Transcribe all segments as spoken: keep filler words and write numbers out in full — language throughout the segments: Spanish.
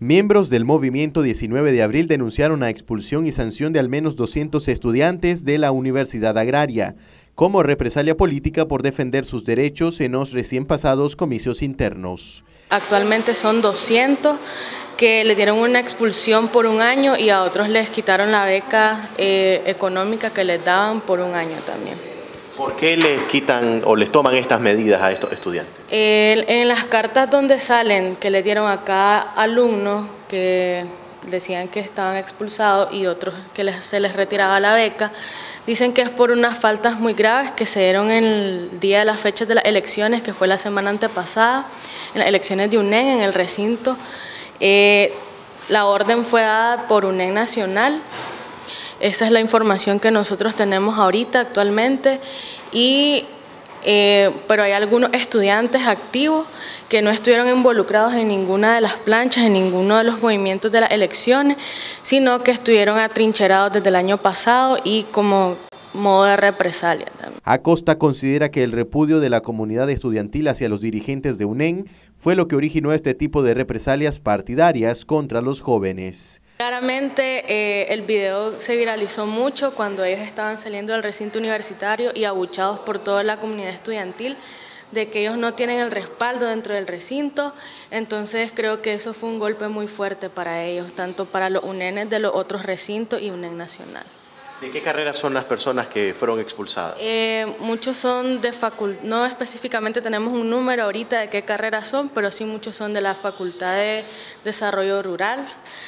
Miembros del movimiento diecinueve de abril denunciaron la expulsión y sanción de al menos doscientos estudiantes de la Universidad Agraria, como represalia política por defender sus derechos en los recién pasados comicios internos. Actualmente son doscientos que le dieron una expulsión por un año y a otros les quitaron la beca eh, económica que les daban por un año también. ¿Por qué les quitan o les toman estas medidas a estos estudiantes? Eh, en las cartas donde salen que le dieron a cada alumno que decían que estaban expulsados y otros que les, se les retiraba la beca, dicen que es por unas faltas muy graves que se dieron en el día de las fechas de las elecciones, que fue la semana antepasada, en las elecciones de U N E N en el recinto. Eh, la orden fue dada por U N E N Nacional. Esa es la información que nosotros tenemos ahorita actualmente, y, eh, pero hay algunos estudiantes activos que no estuvieron involucrados en ninguna de las planchas, en ninguno de los movimientos de las elecciones, sino que estuvieron atrincherados desde el año pasado y como modo de represalia también. Acosta considera que el repudio de la comunidad estudiantil hacia los dirigentes de U N E N fue lo que originó este tipo de represalias partidarias contra los jóvenes. Claramente eh, el video se viralizó mucho cuando ellos estaban saliendo del recinto universitario y abuchados por toda la comunidad estudiantil de que ellos no tienen el respaldo dentro del recinto. Entonces creo que eso fue un golpe muy fuerte para ellos, tanto para los U N E N de los otros recintos y U N E N Nacional. ¿De qué carreras son las personas que fueron expulsadas? Eh, muchos son de facultad, no específicamente tenemos un número ahorita de qué carreras son, pero sí muchos son de la Facultad de Desarrollo Rural.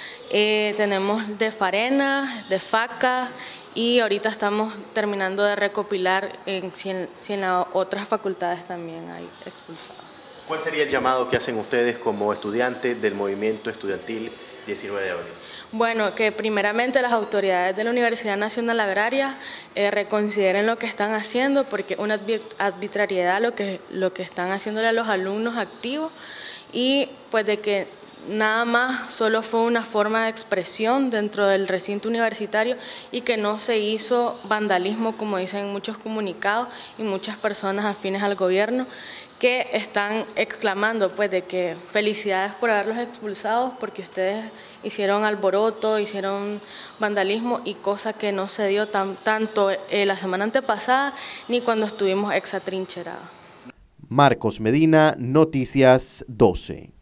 Eh, tenemos de Farena, de FACA, y ahorita estamos terminando de recopilar en, si, en, si en las otras facultades también hay expulsados. ¿Cuál sería el llamado que hacen ustedes como estudiantes del movimiento estudiantil diecinueve de abril? Bueno, que primeramente las autoridades de la Universidad Nacional Agraria eh, reconsideren lo que están haciendo, porque una arbitrariedad lo que, lo que están haciéndole a los alumnos activos, y pues de que nada más solo fue una forma de expresión dentro del recinto universitario y que no se hizo vandalismo, como dicen muchos comunicados y muchas personas afines al gobierno que están exclamando pues de que felicidades por haberlos expulsado porque ustedes hicieron alboroto, hicieron vandalismo, y cosa que no se dio tan, tanto eh, la semana antepasada ni cuando estuvimos exatrincherados. Marcos Medina, Noticias doce.